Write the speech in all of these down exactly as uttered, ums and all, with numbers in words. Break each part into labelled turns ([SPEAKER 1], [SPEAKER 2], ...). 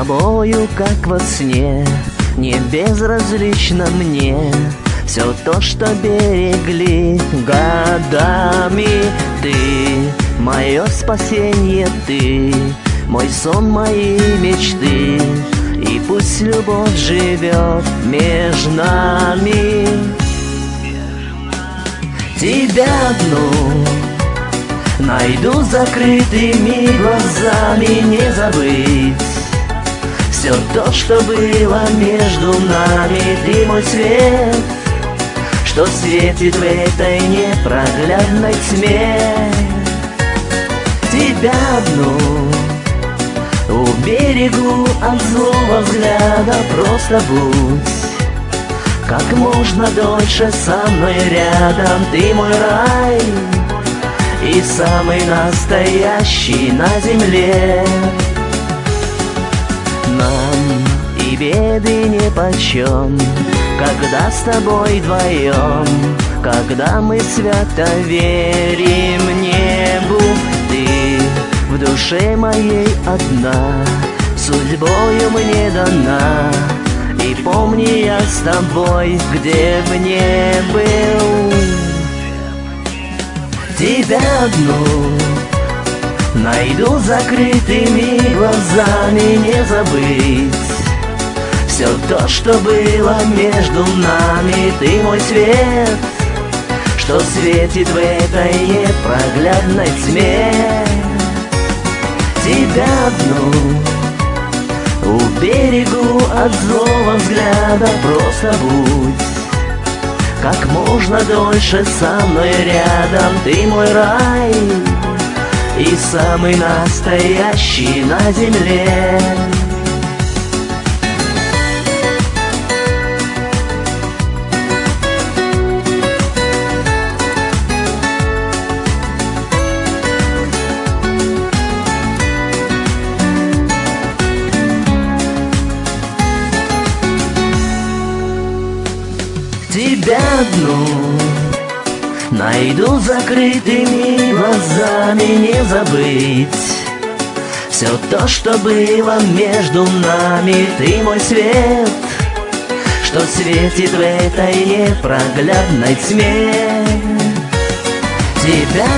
[SPEAKER 1] тобою, как во сне, не безразлично мне все то, что берегли годами. Ты — мое спасение, ты — мой сон, мои мечты. И пусть любовь живет между нами. Тебя одну найду закрытыми глазами, не забыть все то, что было между нами. Ты мой свет, что светит в этой непроглядной тьме. Тебя одну уберегу от злого взгляда, просто будь как можно дольше со мной рядом. Ты мой рай и самый настоящий на земле. Нам и беды нипочем, когда с тобой вдвоем, когда мы свято верим небу. Ты в душе моей одна, судьбою мне дана. И помни, я с тобой, где бы ни был. Тебя одну найду закрытыми глазами, не забыть все то, что было между нами. Ты мой свет, что светит в этой непроглядной тьме. Тебя одну уберегу от злого взгляда, просто будь как можно дольше со мной рядом. Ты мой рай и самый настоящий на земле. Тебя одну найду закрытыми глазами, не забыть все то, что было между нами. Ты мой свет, что светит в этой непроглядной тьме. Тебя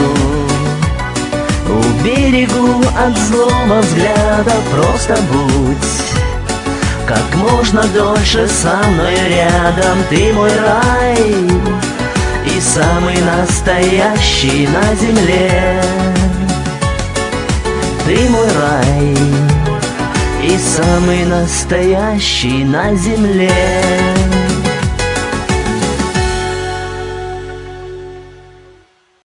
[SPEAKER 1] одну уберегу от злого взгляда, просто будь как можно дольше со мной рядом. Ты мой рай и самый настоящий на земле. Ты мой рай и самый настоящий на земле.